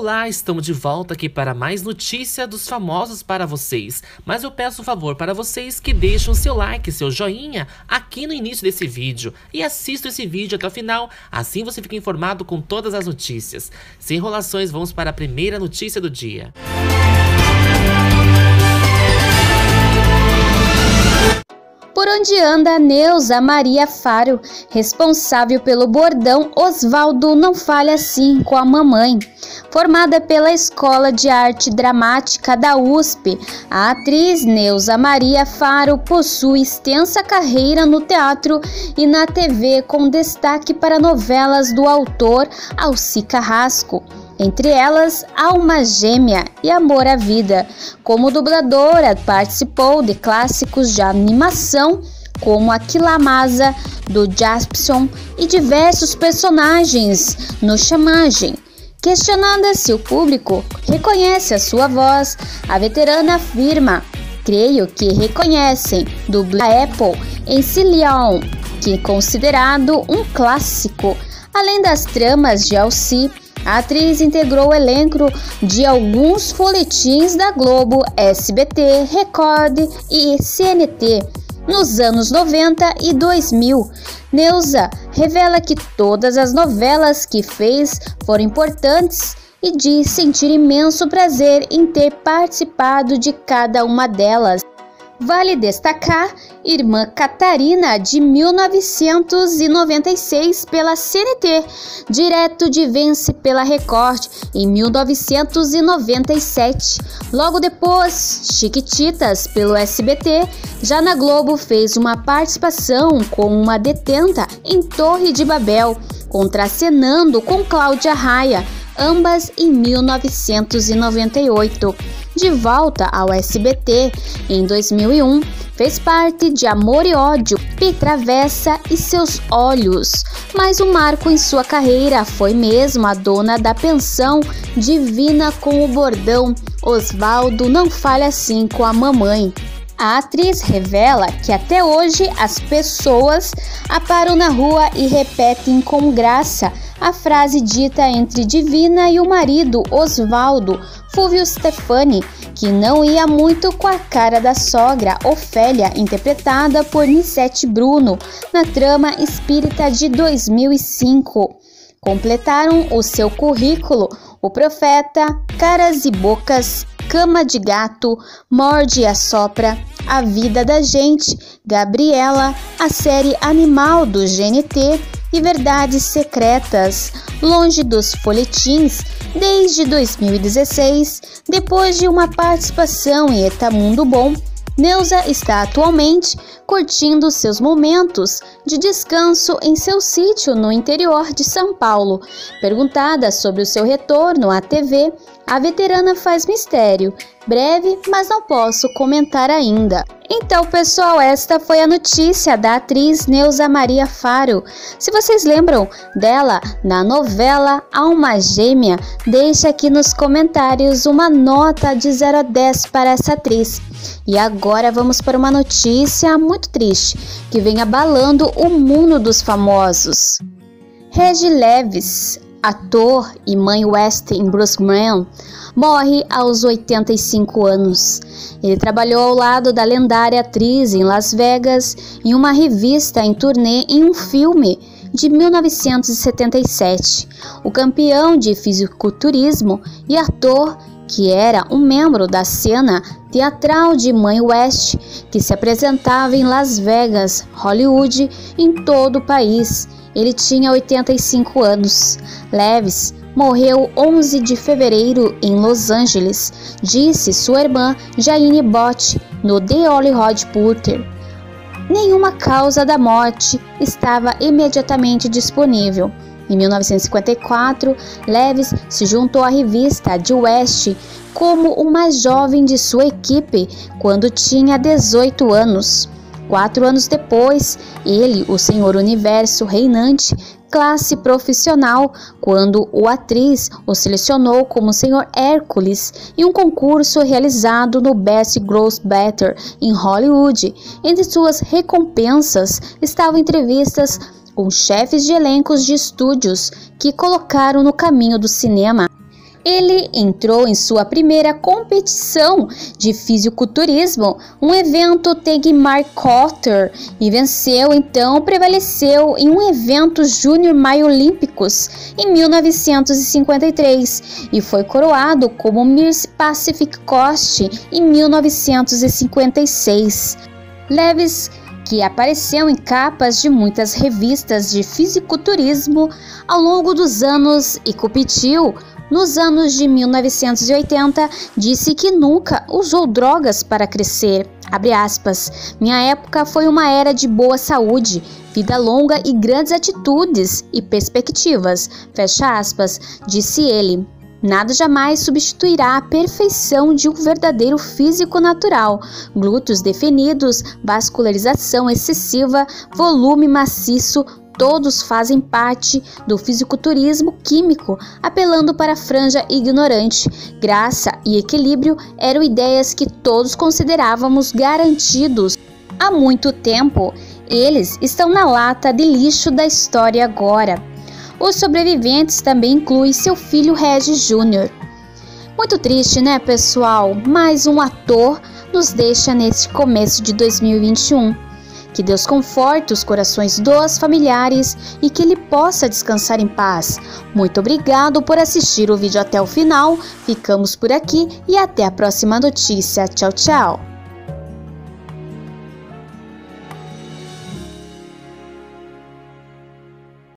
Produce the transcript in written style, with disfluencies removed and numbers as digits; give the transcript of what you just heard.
Olá, estamos de volta aqui para mais notícia dos famosos para vocês. Mas eu peço um favor para vocês que deixem o seu like, seu joinha aqui no início desse vídeo e assistam esse vídeo até o final, assim você fica informado com todas as notícias. Sem enrolações, vamos para a primeira notícia do dia. Por onde anda Neuza Maria Faro, responsável pelo bordão Osvaldo não fale assim com a mamãe. Formada pela Escola de Arte Dramática da USP, a atriz Neuza Maria Faro possui extensa carreira no teatro e na TV, com destaque para novelas do autor Alci Carrasco. Entre elas, Alma Gêmea e Amor à Vida. Como dubladora, participou de clássicos de animação como a Kilamasa, do Jaspion e diversos personagens no Chamagem. Questionada se o público reconhece a sua voz, a veterana afirma: "Creio que reconhecem", dubla Apple em Cillian, que é considerado um clássico. Além das tramas de Alci, a atriz integrou o elenco de alguns folhetins da Globo, SBT, Record e CNT nos anos 90 e 2000. Neuza revela que todas as novelas que fez foram importantes e diz sentir imenso prazer em ter participado de cada uma delas. Vale destacar Irmã Catarina, de 1996 pela CNT, direto de Vence pela Record em 1997. Logo depois, Chiquititas pelo SBT. Já na Globo fez uma participação como uma detenta em Torre de Babel, contracenando com Cláudia Raia, ambas em 1998. De volta ao SBT, em 2001, fez parte de Amor e Ódio, Travessa e Seus Olhos. Mas um marco em sua carreira foi mesmo a dona da pensão Divina com o bordão Osvaldo não fale assim com a mamãe. A atriz revela que até hoje as pessoas a param na rua e repetem com graça a frase dita entre Divina e o marido Osvaldo, Fulvio Stefani, que não ia muito com a cara da sogra Ofélia, interpretada por Nissete Bruno, na trama Espírita de 2005. Completaram o seu currículo O Profeta, Caras e Bocas, Cama de Gato, Morde e Assopra, A Vida da Gente, Gabriela, a série Animal do GNT e Verdades Secretas. Longe dos folhetins desde 2016, depois de uma participação em Eta Mundo Bom, Neuza está atualmente curtindo seus momentos de descanso em seu sítio no interior de São Paulo. Perguntada sobre o seu retorno à TV, a veterana faz mistério: "Breve, mas não posso comentar ainda". Então, pessoal, esta foi a notícia da atriz Neuza Maria Faro. Se vocês lembram dela na novela Alma Gêmea, deixe aqui nos comentários uma nota de 0 a 10 para essa atriz. E agora vamos para uma notícia muito triste, que vem abalando o mundo dos famosos. Regis Leves, ator e mãe West em Bruce Graham, morre aos 85 anos. Ele trabalhou ao lado da lendária atriz em Las Vegas, em uma revista em turnê em um filme de 1977. O campeão de fisiculturismo e ator, que era um membro da cena teatral de Mãe West, que se apresentava em Las Vegas, Hollywood, em todo o país. Ele tinha 85 anos. Leves morreu 11 de fevereiro em Los Angeles, disse sua irmã Jayne Bott no The Hollywood Reporter. Nenhuma causa da morte estava imediatamente disponível. Em 1954, Leves se juntou à revista de West como o mais jovem de sua equipe quando tinha 18 anos. 4 anos depois, ele, o Senhor Universo reinante, classe profissional, quando o atriz o selecionou como Senhor Hércules em um concurso realizado no Best Gross Better em Hollywood. Entre suas recompensas estavam entrevistas com chefes de elencos de estúdios que colocaram no caminho do cinema. Ele entrou em sua primeira competição de fisiculturismo, um evento Tag Mark Cotter, e prevaleceu em um evento Júnior Maio Olímpicos em 1953 e foi coroado como Miss Pacific Coast em 1956. Lewis, que apareceu em capas de muitas revistas de fisiculturismo ao longo dos anos e competiu nos anos de 1980, disse que nunca usou drogas para crescer. Abre aspas, minha época foi uma era de boa saúde, vida longa e grandes atitudes e perspectivas, fecha aspas, disse ele. Nada jamais substituirá a perfeição de um verdadeiro físico natural, glúteos definidos, vascularização excessiva, volume maciço, todos fazem parte do fisiculturismo químico, apelando para a franja ignorante. Graça e equilíbrio eram ideias que todos considerávamos garantidos há muito tempo. Eles estão na lata de lixo da história agora. Os sobreviventes também incluem seu filho Regis Jr. Muito triste, né, pessoal? Mais um ator nos deixa neste começo de 2021. Que Deus conforte os corações dos familiares e que ele possa descansar em paz. Muito obrigado por assistir o vídeo até o final. Ficamos por aqui e até a próxima notícia. Tchau, tchau!